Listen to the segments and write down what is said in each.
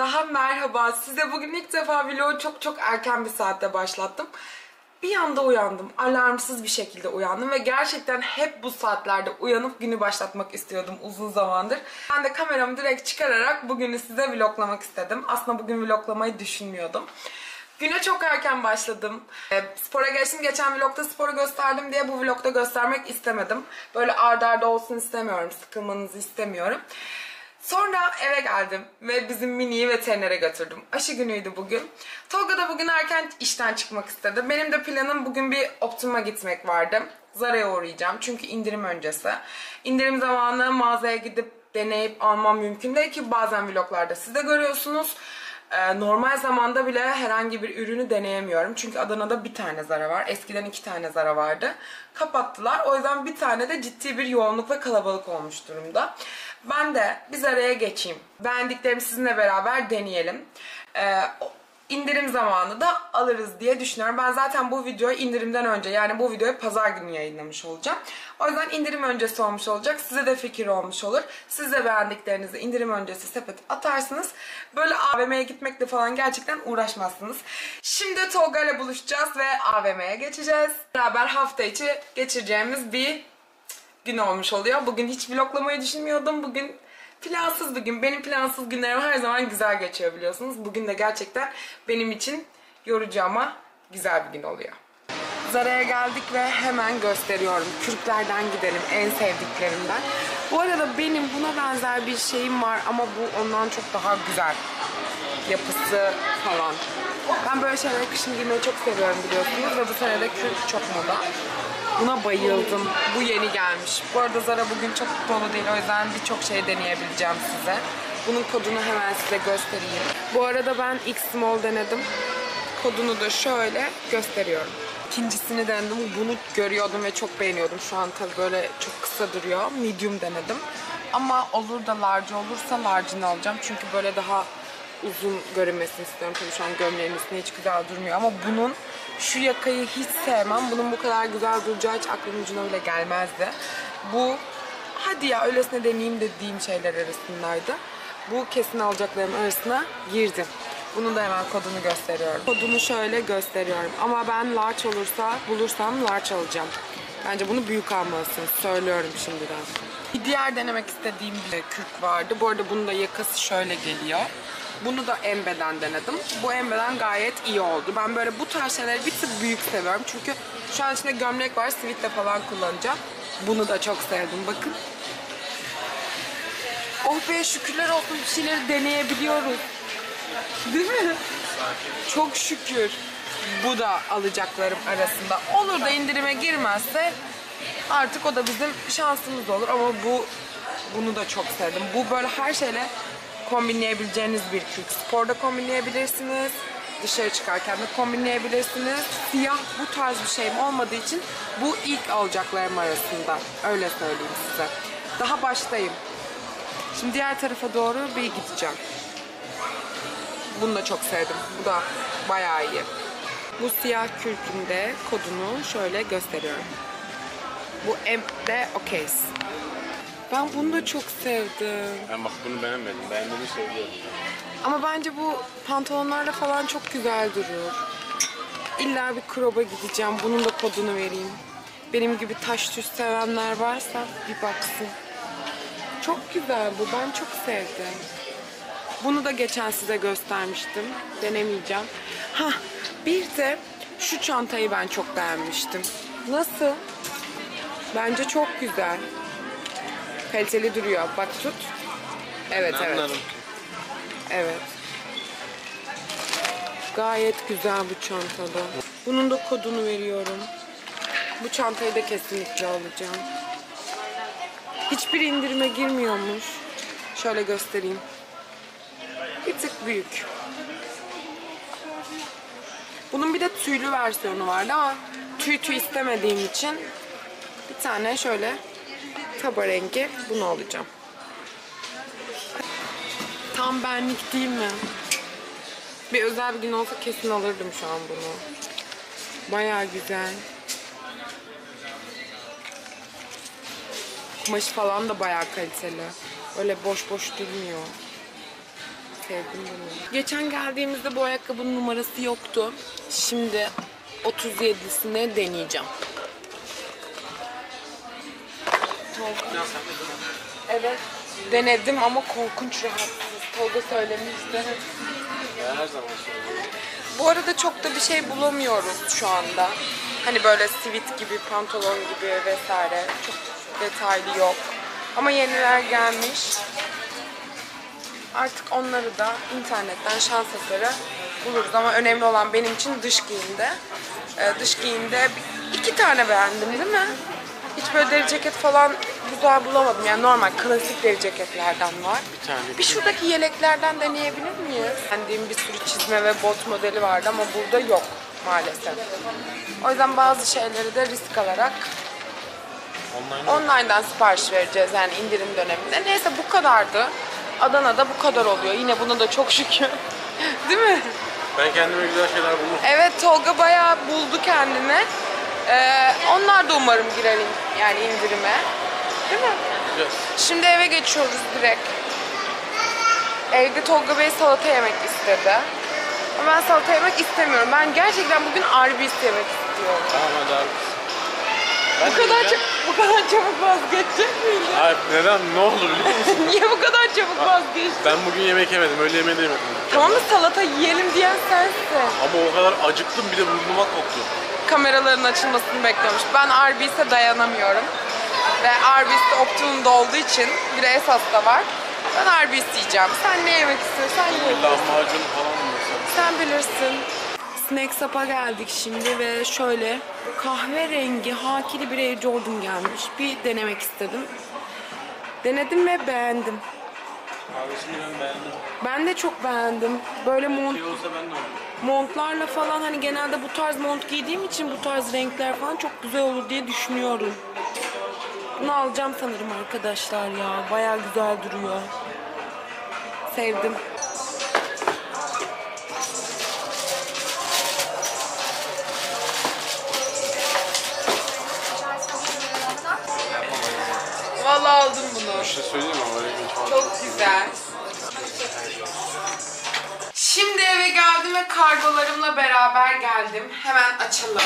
daha merhaba. Size bugün ilk defa vlogu çok erken bir saatte başlattım. Bir anda uyandım. Alarmsız bir şekilde uyandım ve gerçekten hep bu saatlerde uyanıp günü başlatmak istiyordum uzun zamandır. Ben de kameramı direkt çıkararak bugünü size vloglamak istedim. Aslında bugün vloglamayı düşünmüyordum. Güne çok erken başladım. Spora geçtim. Geçen vlogda sporu gösterdim diye bu vlogda göstermek istemedim. Böyle ard arda olsun istemiyorum. Sıkılmanızı istemiyorum. Sonra eve geldim ve bizim Mini'yi veterinere götürdüm. Aşı günüydü bugün. Tolga da bugün erken işten çıkmak istedi. Benim de planım bugün bir Optimum'a gitmek vardı. Zara'ya uğrayacağım çünkü indirim öncesi. İndirim zamanı mağazaya gidip deneyip almam mümkün değil ki bazen vloglarda siz de görüyorsunuz. Normal zamanda bile herhangi bir ürünü deneyemiyorum. Çünkü Adana'da bir tane Zara var. Eskiden 2 tane Zara vardı. Kapattılar. O yüzden bir tane de ciddi bir yoğunluk ve kalabalık olmuş durumda. Ben de bir Zara'ya geçeyim. Beğendiklerimi sizinle beraber deneyelim. İndirim zamanı da alırız diye düşünüyorum. Ben zaten bu videoyu indirimden önce, yani bu videoyu pazar günü yayınlamış olacağım. O yüzden indirim öncesi olmuş olacak. Size de fikir olmuş olur. Siz de beğendiklerinizi indirim öncesi sepete atarsınız. Böyle AVM'ye gitmekle falan gerçekten uğraşmazsınız. Şimdi Tolga ile buluşacağız ve AVM'ye geçeceğiz. Beraber hafta içi geçireceğimiz bir gün olmuş oluyor. Bugün hiç vloglamayı düşünmüyordum. Bugün plansız bir gün. Benim plansız günlerim her zaman güzel geçiyor biliyorsunuz. Bugün de gerçekten benim için yorucu ama güzel bir gün oluyor. Zara'ya geldik ve hemen gösteriyorum. Kürklerden gidelim, en sevdiklerimden. Bu arada benim buna benzer bir şeyim var ama bu ondan çok daha güzel. Yapısı falan. Ben böyle şeyleri kışın giymeyi çok seviyorum biliyorsunuz ve bu sene de kürk çok moda. Buna bayıldım. Bu yeni gelmiş. Bu arada Zara bugün çok dolu değil. O yüzden birçok şey deneyebileceğim size. Bunun kodunu hemen size göstereyim. Bu arada ben X Small denedim. Kodunu da şöyle gösteriyorum. İkincisini denedim. Bunu görüyordum ve çok beğeniyordum. Şu an tabii böyle çok kısa duruyor. Medium denedim. Ama olur da large olursa large'ını alacağım. Çünkü böyle daha uzun görünmesini istiyorum. Tabii şu an gömleğin üstüne hiç güzel durmuyor. Ama bunun şu yakayı hiç sevmem. Bunun bu kadar güzel duracağı hiç aklımın ucuna bile gelmezdi. Bu hadi ya öylesine deneyeyim dediğim şeyler arasındaydı. Bu kesin alacaklarım arasına girdi. Bunun da hemen kodunu gösteriyorum. Kodunu şöyle gösteriyorum. Ama ben large bulursam large alacağım. Bence bunu büyük almalısınız. Söylüyorum şimdiden. Bir diğer denemek istediğim bir kürk vardı. Bu arada bunun da yakası şöyle geliyor. Bunu da Embe'den denedim. Bu Embe'den gayet iyi oldu. Ben böyle bu tarz şeyleri bir tık büyük seviyorum. Çünkü şu an içinde gömlek var. Sweat'te falan kullanacağım. Bunu da çok sevdim. Bakın. Oh be şükürler olsun bir şeyleri deneyebiliyoruz. Değil mi? Çok şükür. Bu da alacaklarım arasında. Olur da indirime girmezse artık o da bizim şansımız olur. Ama bunu da çok sevdim. Bu böyle her şeyle kombinleyebileceğiniz bir kürk. Sporda kombinleyebilirsiniz. Dışarı çıkarken de kombinleyebilirsiniz. Siyah bu tarz bir şeyim olmadığı için bu ilk alacaklarım arasında. Öyle söyleyeyim size. Daha baştayım. Şimdi diğer tarafa doğru bir gideceğim. Bunu da çok sevdim. Bu da bayağı iyi. Bu siyah kürkün de kodunu şöyle gösteriyorum. Bu M'de Okeys. Ben bunu da çok sevdim. Ben bak bunu beğenmedim. Beğendiğimi söylüyorum. Ama bence bu pantolonlarla falan çok güzel durur. İlla bir crop'a gideceğim. Bunun da kodunu vereyim. Benim gibi taş tüz sevenler varsa bir baksın. Çok güzel bu. Ben çok sevdim. Bunu da geçen size göstermiştim. Denemeyeceğim. Bir de şu çantayı ben çok beğenmiştim. Nasıl? Bence çok güzel. Kaliteli duruyor. Bak tut. Evet. Evet. Gayet güzel bu çantada. Bunun da kodunu veriyorum. Bu çantayı da kesinlikle alacağım. Hiçbir indirime girmiyormuş. Şöyle göstereyim. Bir tık büyük. Bunun bir de tüylü versiyonu vardı ama tüy istemediğim için bir tane şöyle taba rengi bunu alacağım. Tam benlik değil mi? Bir özel bir gün olsa kesin alırdım şu an bunu. Bayağı güzel. Kumaşı falan da bayağı kaliteli. Öyle boş durmuyor. sevdim bunu. Geçen geldiğimizde bu ayakkabının numarası yoktu. Şimdi 37'sini deneyeceğim. Evet, denedim ama korkunç rahatsız. Tolga söylemişti. Ben her zaman söylüyorum. Bu arada çok da bir şey bulamıyoruz şu anda. Hani böyle sivit gibi, pantolon gibi vesaire. Çok detaylı yok. Ama yeniler gelmiş. Artık onları da internetten şans eseri buluruz. Ama önemli olan benim için dış giyimde. Dış giyimde 2 tane beğendim değil mi? Hiç böyle deri ceket falan güzel bulamadım. Yani normal klasik deri ceketlerden var. Bir tane. Bir şuradaki yeleklerden deneyebilir miyiz? Beğendiğim bir sürü çizme ve bot modeli vardı ama burada yok maalesef. O yüzden bazı şeyleri de risk alarak online'dan sipariş vereceğiz yani indirim döneminde. Neyse bu kadardı. Adana'da bu kadar oluyor. Yine buna da çok şükür. Değil mi? Ben kendime güzel şeyler buldum. Evet, Tolga bayağı buldu kendine. Onlar da umarım girer yani indirime. Değil mi? Güzel. Şimdi eve geçiyoruz direkt. Evde Tolga Bey salata yemek istedi. Ama ben salata yemek istemiyorum. Ben gerçekten bugün Arby's yemek istiyorum. Tamam hadi abi. Bu kadar çabuk vazgeçecek miydin? Hayır, neden? Ne oldu biliyor musun? Niye bu kadar çabuk vazgeçtin? Ben bugün yemek yemedim. Öğle yemeği de yemedim. Tamam da salata yiyelim diyen sensin. Ama o kadar acıktım, bir de burnuma koktu. Kameraların açılmasını bekliyormuş. Ben Arby's'e dayanamıyorum. Ve Arby's'te Optimum'da olduğu için bir de Esas'ta var. Ben Arby's yiyeceğim. Sen ne yemek istiyorsan yiyebilirsin. Lahmacun falan mı mesela? Sen bilirsin. Snack Shop'a geldik şimdi ve şöyle kahverengi hakili bir Air Jordan gelmiş. Bir denemek istedim. Denedim ve beğendim. Kahvesini ben beğendim. Ben de çok beğendim. Böyle Şey olsa ben de alırım. montlarla falan hani genelde bu tarz mont giydiğim için bu tarz renkler falan çok güzel olur diye düşünüyorum. Bunu alacağım sanırım arkadaşlar ya. Bayağı güzel duruyor. Sevdim. Vallahi aldım bunu. Bir şey söyleyeyim mi? Öyle bir falan. Çok güzel. Şimdi eve geldim ve kargolarımla beraber geldim. Hemen açalım.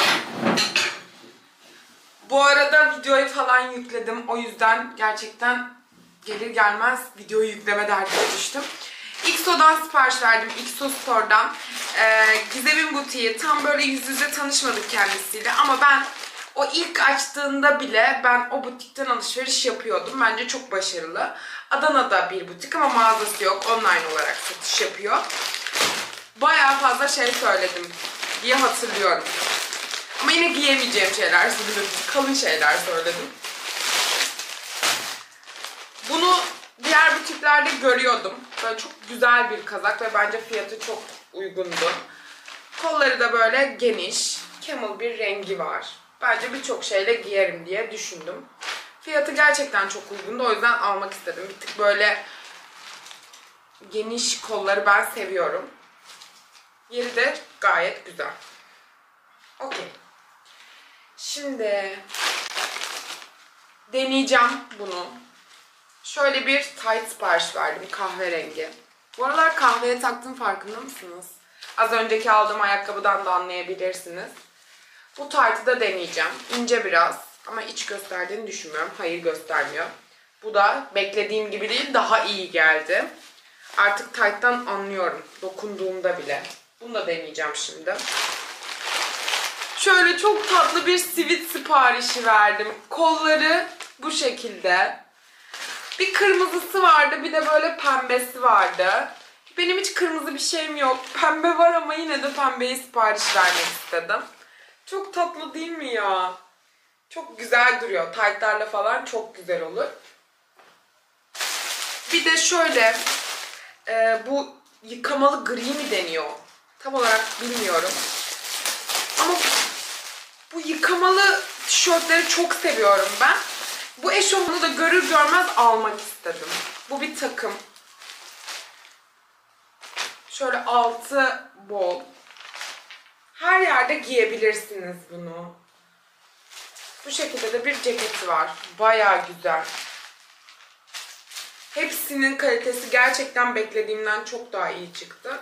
Bu arada videoyu falan yükledim. O yüzden gerçekten gelir gelmez videoyu yükleme derdine düştüm. XO'dan sipariş verdim. XO Store'dan. Gizem'in butiği. Tam böyle yüz yüze tanışmadık kendisiyle. Ama ben o ilk açtığında bile ben o butikten alışveriş yapıyordum. Bence çok başarılı. Adana'da bir butik ama mağazası yok. Online olarak satış yapıyor. Bayağı fazla şey söyledim diye hatırlıyorum. Ama yine giyemeyeceğim şeyler söyledim. Kalın şeyler söyledim. Bunu diğer butiklerde görüyordum. Böyle çok güzel bir kazak ve bence fiyatı çok uygundu. Kolları da böyle geniş, camel bir rengi var. Bence birçok şeyle giyerim diye düşündüm. Fiyatı gerçekten çok uygundu. O yüzden almak istedim. Bir tık böyle geniş kolları ben seviyorum. Yeri de gayet güzel. Okey. Şimdi deneyeceğim bunu. Şöyle bir tight sipariş verdim, kahverengi. Bu aralar kahveye taktım, farkında mısınız? Az önceki aldığım ayakkabıdan da anlayabilirsiniz. Bu tight'ı da deneyeceğim. İnce biraz ama iç gösterdiğini düşünmüyorum. Hayır, göstermiyor. Bu da beklediğim gibi değil, daha iyi geldi. Artık tight'tan anlıyorum, dokunduğumda bile. Bunu da deneyeceğim şimdi. Şöyle çok tatlı bir sivit siparişi verdim. Kolları bu şekilde. Bir kırmızısı vardı, bir de böyle pembesi vardı. Benim hiç kırmızı bir şeyim yok. Pembe var ama yine de pembeyi sipariş vermek istedim. Çok tatlı değil mi ya? Çok güzel duruyor. Taytlarla falan çok güzel olur. Bir de şöyle bu yıkamalı gri mi deniyor? Tam olarak bilmiyorum. Ama bu yıkamalı tişörtleri çok seviyorum ben. Bu eşofmanı da görür görmez almak istedim. Bu bir takım. Şöyle altı bol. Her yerde giyebilirsiniz bunu. Bu şekilde de bir ceketi var. Bayağı güzel. Hepsinin kalitesi gerçekten beklediğimden çok daha iyi çıktı.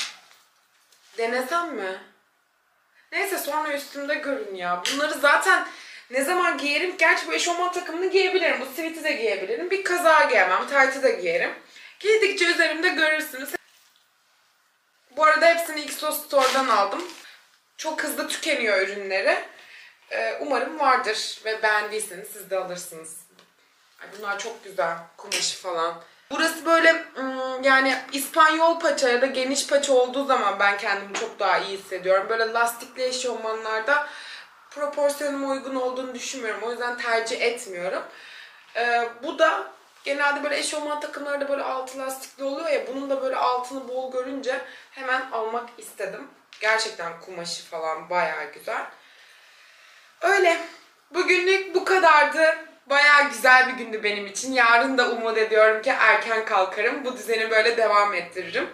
Denesem mi? Neyse sonra üstümde görün ya. Bunları zaten ne zaman giyerim? Gerçi bu eşofman takımını giyebilirim. Bu siviti de giyebilirim. Bir kazağı giyemem. Taytı da giyerim. Giydikçe üzerimde görürsünüz. Bu arada hepsini XO Store'dan aldım. Çok hızlı tükeniyor ürünleri. Umarım vardır ve beğendiyseniz siz de alırsınız. Bunlar çok güzel. Kumaşı falan. Burası böyle yani İspanyol paça ya da geniş paça olduğu zaman ben kendimi çok daha iyi hissediyorum. Böyle lastikli eşofmanlarda proporsiyonuma uygun olduğunu düşünmüyorum. O yüzden tercih etmiyorum. Bu da genelde böyle eşofman takımlarda böyle altı lastikli oluyor ya. Bunun da böyle altını bol görünce hemen almak istedim. Gerçekten kumaşı falan bayağı güzel. Öyle. Bugünlük bu kadardı. Bayağı güzel bir gündü benim için. Yarın da umut ediyorum ki erken kalkarım. Bu düzeni böyle devam ettiririm.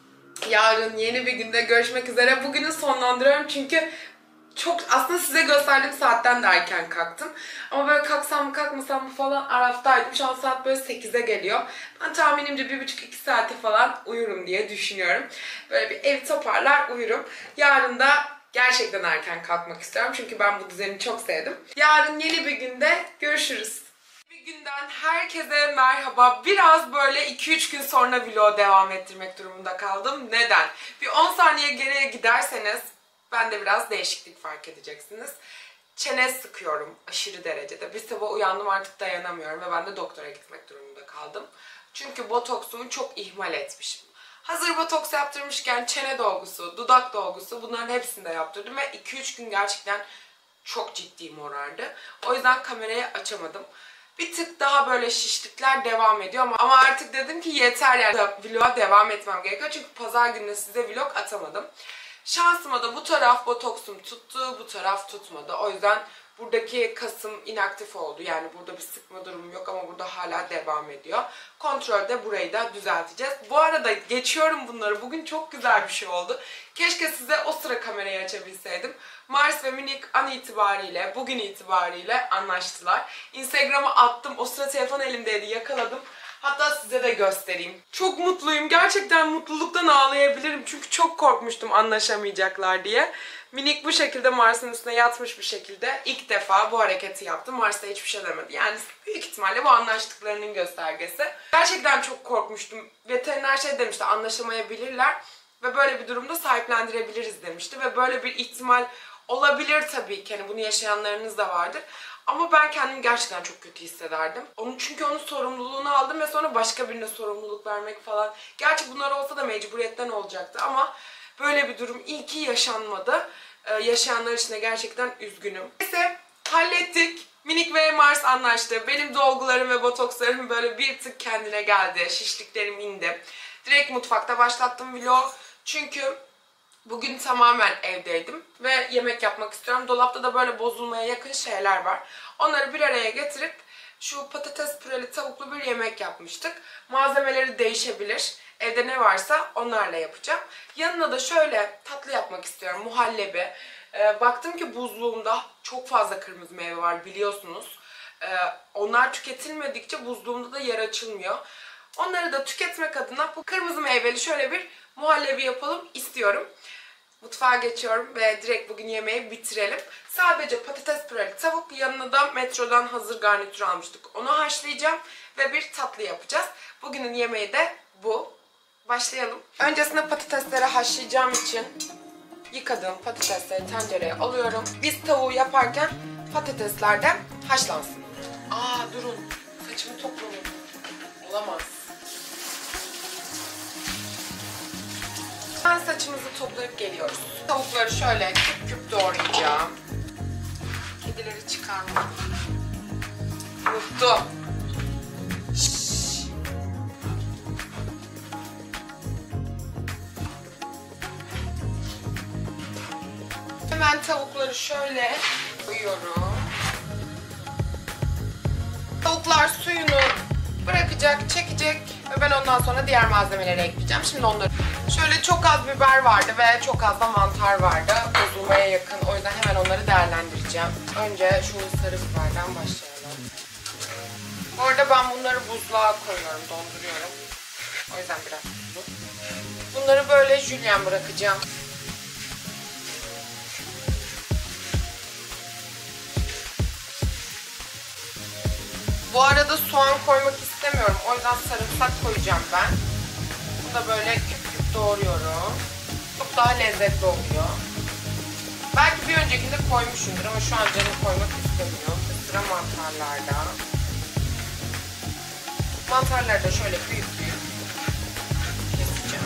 Yarın yeni bir günde görüşmek üzere. Bugünü sonlandırıyorum çünkü çok aslında size gösterdiğim saatten de erken kalktım. Ama böyle kalksam mı kalkmasam mı falan araftaydım. Şu an saat böyle 8'e geliyor. Ben tahminimce 1,5-2 saate falan uyurum diye düşünüyorum. Böyle bir ev toparlar uyurum. Yarın da gerçekten erken kalkmak istiyorum. Çünkü ben bu düzeni çok sevdim. Yarın yeni bir günde görüşürüz. Bir günden herkese merhaba. Biraz böyle 2-3 gün sonra vlogu devam ettirmek durumunda kaldım. Neden? Bir 10 saniye geriye giderseniz ben de biraz değişiklik fark edeceksiniz. Çene sıkıyorum aşırı derecede. Bir sabah uyandım artık dayanamıyorum ve ben de doktora gitmek durumunda kaldım. Çünkü botoksumu çok ihmal etmişim. Hazır botoks yaptırmışken çene dolgusu, dudak dolgusu bunların hepsini de yaptırdım ve 2-3 gün gerçekten çok ciddi morardı. O yüzden kamerayı açamadım. Bir tık daha böyle şişlikler devam ediyor ama artık dedim ki yeter yani vloga devam etmem gerekiyor. Çünkü pazar günü size vlog atamadım. Şansıma da bu taraf botoksum tuttu, bu taraf tutmadı. O yüzden buradaki kasım inaktif oldu. Yani burada bir sıkma durumu yok ama burada hala devam ediyor. Kontrolde burayı da düzelteceğiz. Bu arada geçiyorum bunları. Bugün çok güzel bir şey oldu. Keşke size o sıra kamerayı açabilseydim. Mars ve Minik an itibariyle, bugün itibariyle anlaştılar. Instagram'a attım. O sıra telefon elimdeydi. Yakaladım. Hatta size de göstereyim. Çok mutluyum. Gerçekten mutluluktan ağlayabilirim. Çünkü çok korkmuştum anlaşamayacaklar diye. Minik bu şekilde Mars'ın üstüne yatmış bir şekilde ilk defa bu hareketi yaptı. Mars da hiçbir şey demedi. Yani büyük ihtimalle bu anlaştıklarının göstergesi. Gerçekten çok korkmuştum. Veteriner şey demişti, anlaşamayabilirler ve böyle bir durumda sahiplendirebiliriz demişti. Ve böyle bir ihtimal olabilir tabii ki. Yani bunu yaşayanlarınız da vardır. Ama ben kendimi gerçekten çok kötü hissederdim. Çünkü onun sorumluluğunu aldım ve sonra başka birine sorumluluk vermek falan. Gerçi bunlar olsa da mecburiyetten olacaktı ama böyle bir durum iyi ki yaşanmadı. Yaşayanlar için de gerçekten üzgünüm. Neyse hallettik. Minik ve Mars anlaştı. Benim dolgularım ve botokslarım böyle bir tık kendine geldi. Şişliklerim indi. Direkt mutfakta başlattım vlog. Çünkü bugün tamamen evdeydim ve yemek yapmak istiyorum. Dolapta da böyle bozulmaya yakın şeyler var. Onları bir araya getirip şu patates püreli tavuklu bir yemek yapmıştık. Malzemeleri değişebilir. Evde ne varsa onlarla yapacağım. Yanına da şöyle tatlı yapmak istiyorum. Muhallebi. Baktım ki buzluğumda çok fazla kırmızı meyve var biliyorsunuz. Onlar tüketilmedikçe buzluğumda da yer açılmıyor. Onları da tüketmek adına bu kırmızı meyveli şöyle bir muhallebi yapalım istiyorum. Mutfağa geçiyorum ve direkt bugün yemeği bitirelim. Sadece patates püreli tavuk, yanına da Metro'dan hazır garnitür almıştık. Onu haşlayacağım ve bir tatlı yapacağız. Bugünün yemeği de bu. Başlayalım. Öncesinde patatesleri haşlayacağım için yıkadığım patatesleri tencereye alıyorum. Biz tavuğu yaparken patatesler de haşlansın. Durun. Saçımı toplayayım. Olamaz. Ben saçımızı toplayıp geliyoruz. Tavukları şöyle küp küp doğrayacağım. Kedileri çıkarmam. Unuttum. Hemen tavukları şöyle koyuyorum. Tavuklar suyunu bırakacak, çekecek ve ben ondan sonra diğer malzemeleri ekleyeceğim. Şimdi onları... Şöyle çok az biber vardı ve çok az da mantar vardı. Bozulmaya yakın. O yüzden hemen onları değerlendireceğim. Önce şu sarı biberden başlayalım. Orada ben bunları buzluğa koyuyorum, donduruyorum. O yüzden biraz tuzlu. Bunları böyle jülyen bırakacağım. Bu arada soğan koymak istemiyorum. O yüzden sarımsak koyacağım ben. Bunu da böyle küp küp doğruyorum. Çok daha lezzetli oluyor. Belki bir öncekinde koymuşumdur ama şu an canım koymak istemiyor. Sıra mantarlarda. Mantarları da şöyle büyük büyük keseceğim.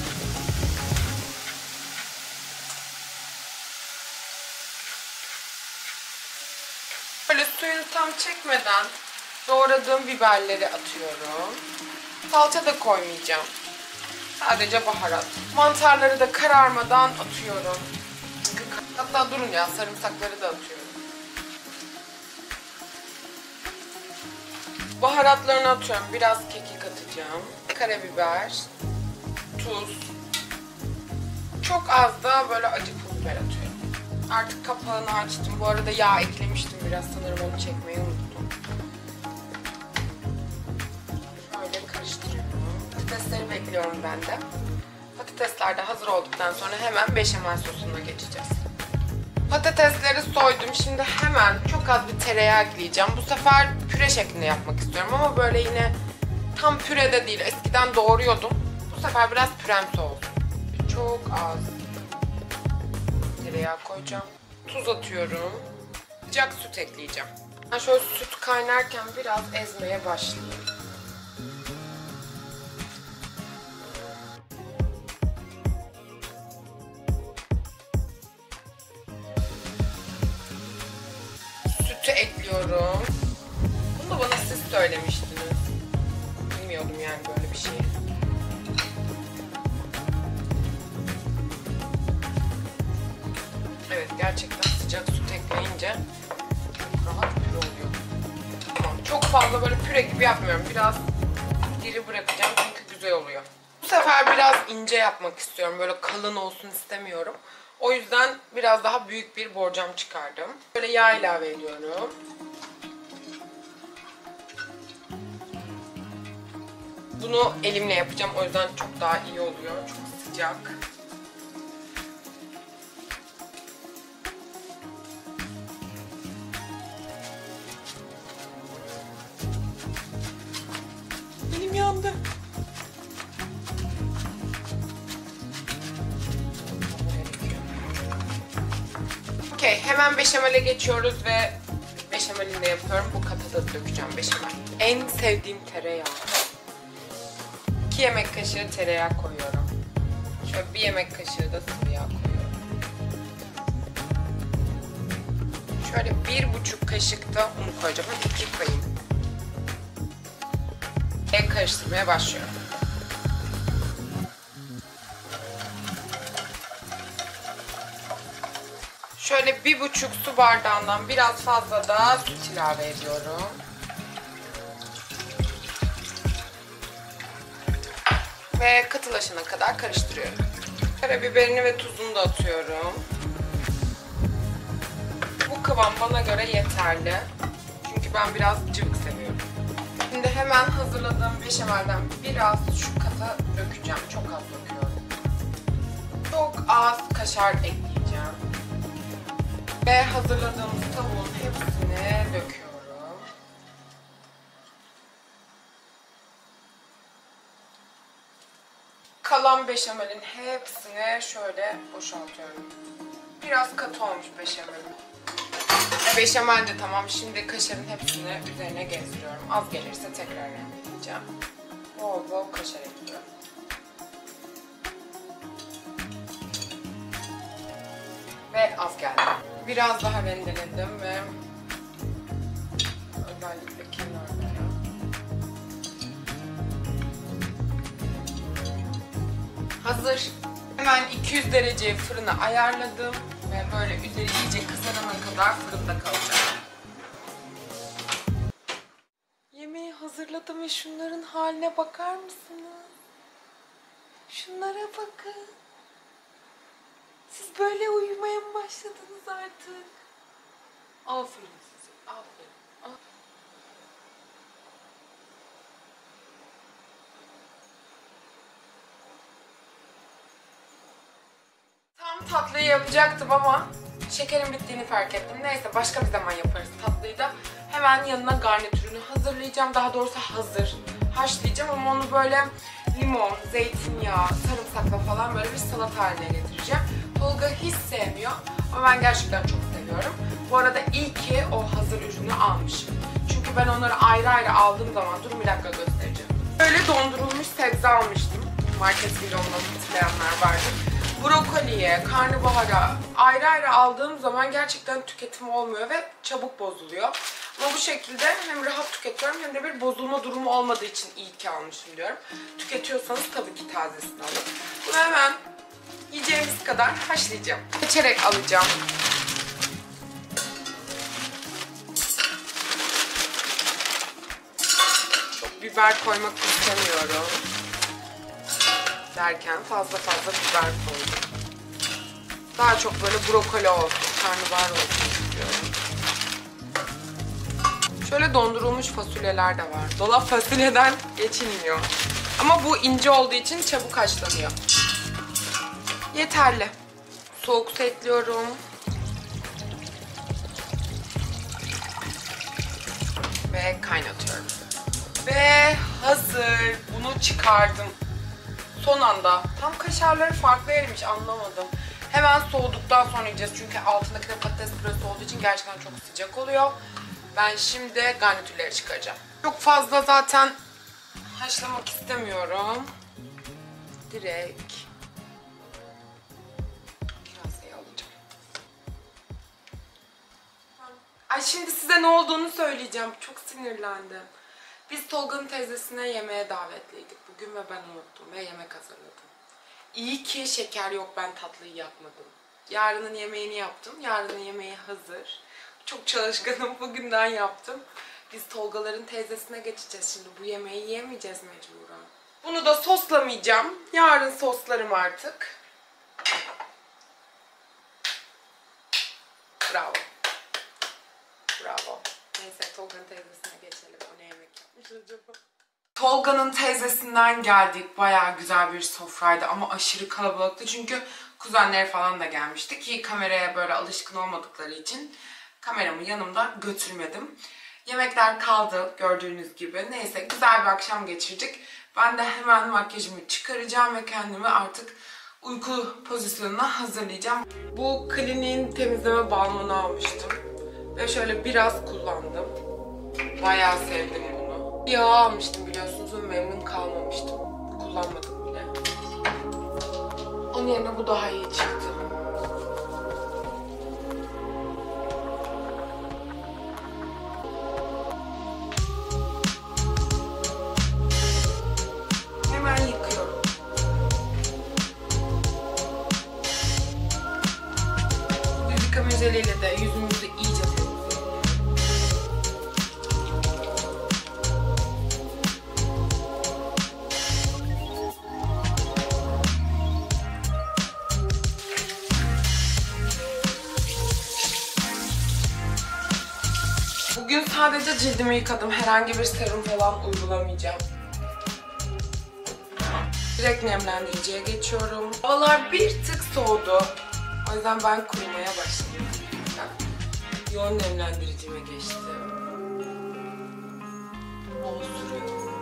Böyle suyunu tam çekmeden doğradığım biberleri atıyorum. Salça da koymayacağım. Sadece baharat. Mantarları da kararmadan atıyorum. Hatta durun ya, sarımsakları da atıyorum. Baharatlarını atıyorum. Biraz kekik atacağım. Karabiber, tuz. Çok az da böyle acı pul biber atıyorum. Artık kapağını açtım. Bu arada yağ eklemiştim biraz. Sanırım onu çekmeyi unuttum. Şöyle karıştırıyorum. Patatesleri bekliyorum ben de. Patatesler de hazır olduktan sonra hemen beşamel sosuna geçeceğiz. Patatesleri soydum. Şimdi hemen çok az bir tereyağı ekleyeceğim. Bu sefer püre şeklinde yapmak istiyorum ama böyle yine tam püre de değil. Eskiden doğruyordum. Bu sefer biraz püremsi olsun. Çok az tereyağı koyacağım. Tuz atıyorum. Sıcak süt ekleyeceğim. Ben şöyle süt kaynarken biraz ezmeye başlayayım. Sütü ekliyorum. Bunu da bana siz söylemiştiniz. Bilmiyordum yani böyle bir şey. Evet, gerçekten sıcak süt ekleyince çok rahat püre oluyor. Tamam, çok fazla böyle püre gibi yapmıyorum. Biraz diri bırakacağım çünkü güzel oluyor. Bu sefer biraz ince yapmak istiyorum. Böyle kalın olsun istemiyorum. O yüzden biraz daha büyük bir borcam çıkardım. Böyle yağ ilave ediyorum. Bunu elimle yapacağım. O yüzden çok daha iyi oluyor. Çok sıcak. Elim yandı. Okey, hemen beşamele geçiyoruz ve beşamelini de yapıyorum. Bu kata da dökeceğim beşamel. En sevdiğim tereyağı. 2 yemek kaşığı tereyağı koyuyorum. Şöyle 1 yemek kaşığı da sıvı yağ koyuyorum. Şöyle 1,5 kaşık da un koyacağım. Hadi 2 koyayım. Ve karıştırmaya başlıyorum. Şöyle 1,5 su bardağından biraz fazla da süt ilave ediyorum. Ve katılaşana kadar karıştırıyorum. Karabiberini ve tuzunu da atıyorum. Bu kıvam bana göre yeterli. Çünkü ben biraz cıvık seviyorum. Şimdi hemen hazırladığım beşamelden biraz şu kata dökeceğim. Çok az döküyorum. Çok az kaşar ekleyeceğim. Ve hazırladığımız tavuğun hepsini döküyorum. Kalan beşamelin hepsini şöyle boşaltıyorum. Biraz katı olmuş beşamelim. Beşamel de tamam. Şimdi kaşarın hepsini üzerine gezdiriyorum. Az gelirse tekrar rendeleyeceğim. Bol bol kaşar ekliyorum. Ve az geldi. Biraz daha rendeledim ve özellikle kenarlara. Hazır. Hemen 200 dereceye fırına ayarladım ve böyle üzeri iyice kızarana kadar fırında kalacak. Yemeği hazırladım ve şunların haline bakar mısınız? Şunlara bakın. Siz böyle uyumaya mı başladınız artık? Aferin size, aferin. tatlıyı yapacaktım ama şekerin bittiğini fark ettim. Neyse başka bir zaman yaparız tatlıyı da. Hemen yanına garnitürünü hazırlayacağım. Daha doğrusu hazır. Haşlayacağım ama onu böyle limon, zeytinyağı, sarımsakla falan böyle bir salata haline getireceğim. Tolga hiç sevmiyor ama ben gerçekten çok seviyorum. Bu arada iyi ki o hazır ürünü almışım. Çünkü ben onları ayrı ayrı aldığım zaman, dur bir dakika göstereceğim. Böyle dondurulmuş sebze almıştım. Market vlogunu hatırlayanlar vardı. Brokoliye, karnabahara ayrı ayrı aldığım zaman gerçekten tüketim olmuyor ve çabuk bozuluyor. Ama bu şekilde hem rahat tüketiyorum hem de bir bozulma durumu olmadığı için iyi ki almışım diyorum. Tüketiyorsanız tabii ki tazesini alın. Bunu hemen yiyeceğimiz kadar haşlayacağım. Geçerek alacağım. Çok biber koymak istemiyorum. Derken fazla biber koydum. Daha çok böyle brokoli olsun, karnabahar olsun istiyorum. Şöyle dondurulmuş fasulyeler de var. Dolap fasulyeden geçilmiyor. Ama bu ince olduğu için çabuk haşlanıyor. Yeterli. Soğuk su ekliyorum. Ve kaynatıyorum. Ve hazır. Bunu çıkardım. Son anda. Tam kaşarları farklı erimiş, anlamadım. Hemen soğuduktan sonra yiyeceğiz çünkü altındaki de patates püresi olduğu için gerçekten çok sıcak oluyor. Ben şimdi garnitürleri çıkaracağım. Çok fazla zaten haşlamak istemiyorum. Direkt kaseye alacağım. Ay şimdi size ne olduğunu söyleyeceğim. Çok sinirlendim. Biz Tolga'nın teyzesine yemeğe davetliydik bugün ve ben unuttum ve yemek hazırladım. İyi ki şeker yok, ben tatlıyı yapmadım. Yarının yemeğini yaptım. Yarının yemeği hazır. Çok çalışkanım, bugünden yaptım. Biz Tolgaların teyzesine geçeceğiz şimdi. Bu yemeği yiyemeyeceğiz mecburen. Bunu da soslamayacağım. Yarın soslarım artık. Bravo. Bravo. Neyse Tolga'nın teyzesine geçelim. O ne yemek yapmış acaba? Tolga'nın teyzesinden geldik. Bayağı güzel bir sofraydı ama aşırı kalabalıktı. Çünkü kuzenleri falan da gelmişti ki kameraya böyle alışkın olmadıkları için kameramı yanımda götürmedim. Yemekler kaldı gördüğünüz gibi. Neyse güzel bir akşam geçirdik. Ben de hemen makyajımı çıkaracağım ve kendimi artık uyku pozisyonuna hazırlayacağım. Bu kliniğin temizleme balmını almıştım. Ve şöyle biraz kullandım. Bayağı sevdim bunu. Yağ almıştım biliyorsunuz ve memnun kalmamıştım. Kullanmadım bile. Onun yerine bu daha iyi çıktı. Hemen yıkıyorum. Yüz yıkama jeliyle de yüzümüzü iyice temizleyelim. Bugün sadece cildimi yıkadım. Herhangi bir serum falan uygulamayacağım. Direkt nemlendiriciye geçiyorum. Havalar bir tık soğudu. O yüzden ben kurumaya başladım. Yoğun nemlendiricime geçtim. Bol sürüyorum.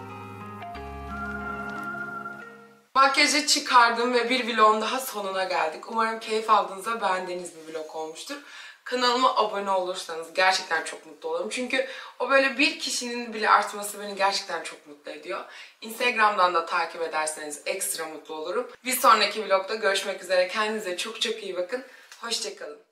Makyajı çıkardım ve bir vlogun daha sonuna geldik. Umarım keyif aldığınız ve beğendiğiniz bir vlog olmuştur. Kanalıma abone olursanız gerçekten çok mutlu olurum. Çünkü o böyle bir kişinin bile artması beni gerçekten çok mutlu ediyor. Instagram'dan da takip ederseniz ekstra mutlu olurum. Bir sonraki vlogda görüşmek üzere. Kendinize çok çok iyi bakın. Hoşça kalın.